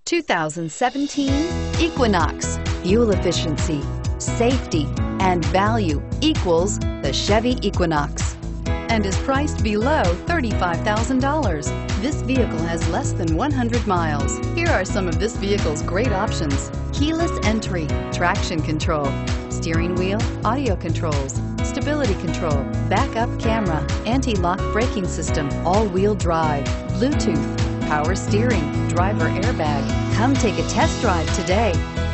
2017 Equinox. Fuel efficiency, safety, and value equals the Chevy Equinox and is priced below $35,000. This vehicle has less than 100 miles. Here are some of this vehicle's great options: keyless entry, traction control, steering wheel audio controls, stability control, backup camera, anti-lock braking system, all-wheel drive, Bluetooth, power steering, driver airbag. Come take a test drive today.